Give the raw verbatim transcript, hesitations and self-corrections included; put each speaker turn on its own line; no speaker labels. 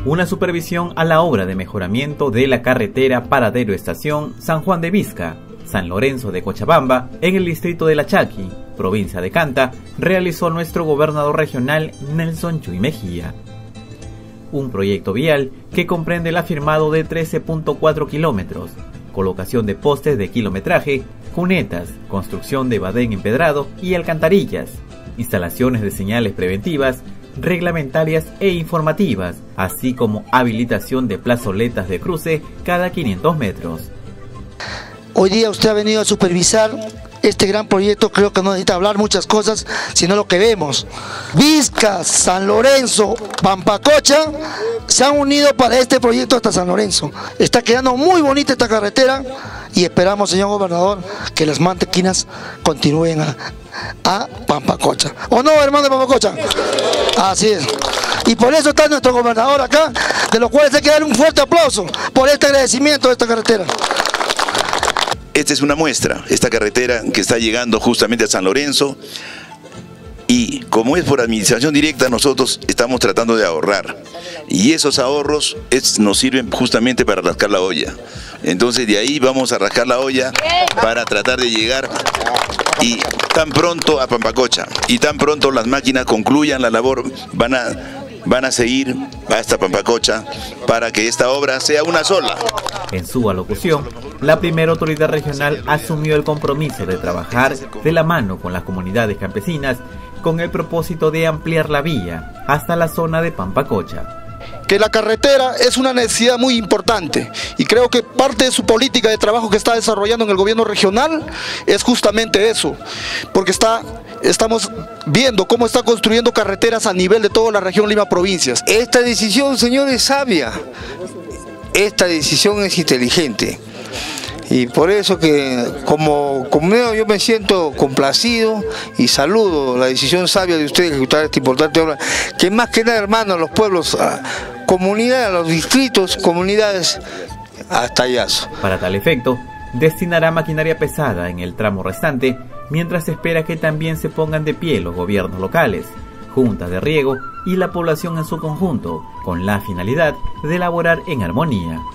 una supervisión a la obra de mejoramiento de la carretera Paradero Estación San Juan de Vizca, San Lorenzo de Cochabamba, en el distrito de La Chaqui, provincia de Canta, realizó nuestro gobernador regional Nelson Chuy Mejía. Un proyecto vial que comprende el afirmado de trece punto cuatro kilómetros, colocación de postes de kilometraje, cunetas, construcción de badén empedrado y alcantarillas, instalaciones de señales preventivas, reglamentarias e informativas, así como habilitación de plazoletas de cruce cada quinientos metros.
Hoy día usted ha venido a supervisar este gran proyecto. Creo que no necesita hablar muchas cosas, sino lo que vemos. Vizca, San Lorenzo, Pampacocha se han unido para este proyecto hasta San Lorenzo. Está quedando muy bonita esta carretera y esperamos, señor gobernador, que las mantequinas continúen a, a Pampacocha. ¿O no, hermano de Pampacocha? Así es. Y por eso está nuestro gobernador acá, de lo cual hay que dar un fuerte aplauso por este agradecimiento de esta carretera.
Esta es una muestra, esta carretera que está llegando justamente a San Lorenzo, y como es por administración directa, nosotros estamos tratando de ahorrar, y esos ahorros es, nos sirven justamente para rascar la olla. Entonces de ahí vamos a rascar la olla para tratar de llegar y tan pronto a Pampacocha, y tan pronto las máquinas concluyan la labor, van a, van a seguir hasta Pampacocha para que esta obra sea una sola.
En su alocución, la primera autoridad regional asumió el compromiso de trabajar de la mano con las comunidades campesinas con el propósito de ampliar la vía hasta la zona de Pampacocha.
Que la carretera es una necesidad muy importante y creo que parte de su política de trabajo que está desarrollando en el gobierno regional es justamente eso, porque está, estamos viendo cómo está construyendo carreteras a nivel de toda la región Lima Provincias.
Esta decisión, señor, es sabia, esta decisión es inteligente. Y por eso que como comunero yo me siento complacido y saludo la decisión sabia de ustedes de ejecutar esta importante obra, que más que nada, hermano, los pueblos, comunidades, los distritos, comunidades, hasta Ayazo.
Para tal efecto, destinará maquinaria pesada en el tramo restante, mientras se espera que también se pongan de pie los gobiernos locales, juntas de riego y la población en su conjunto, con la finalidad de elaborar en armonía.